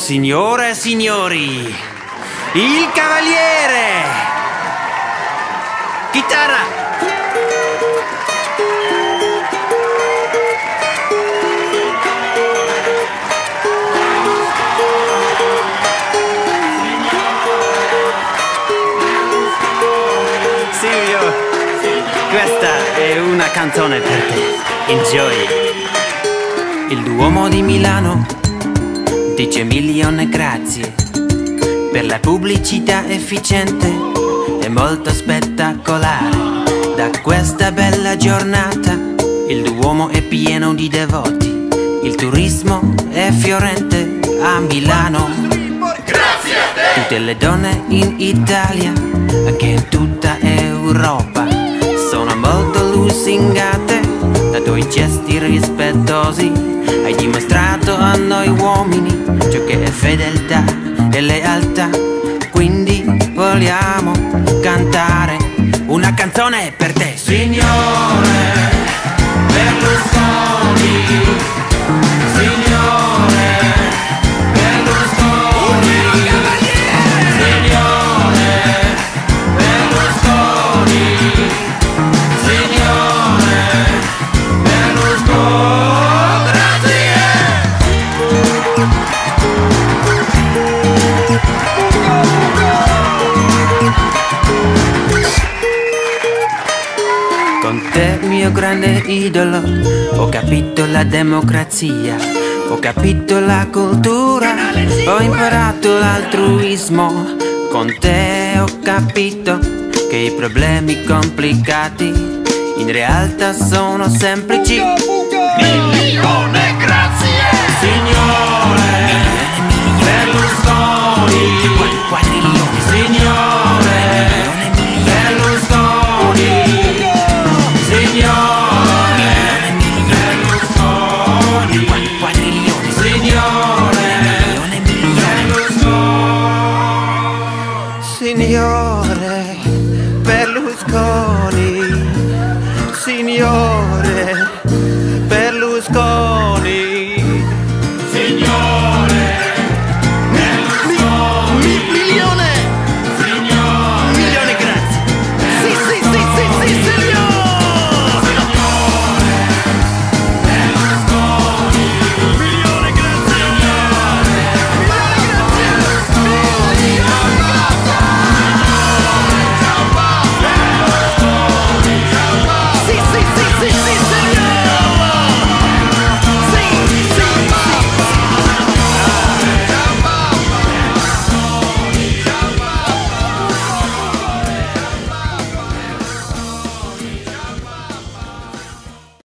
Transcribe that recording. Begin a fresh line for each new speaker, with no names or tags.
Signore e signori, il cavaliere! Chitarra! Silvio, questa è una canzone per te. Enjoy! Il Duomo di Milano dice milione grazie per la pubblicità efficiente e molto spettacolare. Da questa bella giornata il Duomo è pieno di devoti, il turismo è fiorente a Milano.
Grazie a te!
Tutte le donne in Italia, anche in tutta Europa, sono molto lusingate da tuoi gesti rispettosi. Hai dimostrato a noi uomini ciò che è fedeltà e lealtà. Quindi vogliamo cantare una canzone per te. Signore Berlusconi, signore Berlusconi, signore Berlusconi, signore Berlusconi. Con te, mio grande idolo, ho capito la democrazia, ho capito la cultura, ho imparato l'altruismo. Con te ho capito che i problemi complicati in realtà sono semplici.
Milione grazie!
Signore Berlusconi, quadrilioni, signore Berlusconi, signore Berlusconi, quadrilioni, signore Berlusconi, signore Berlusconi, signore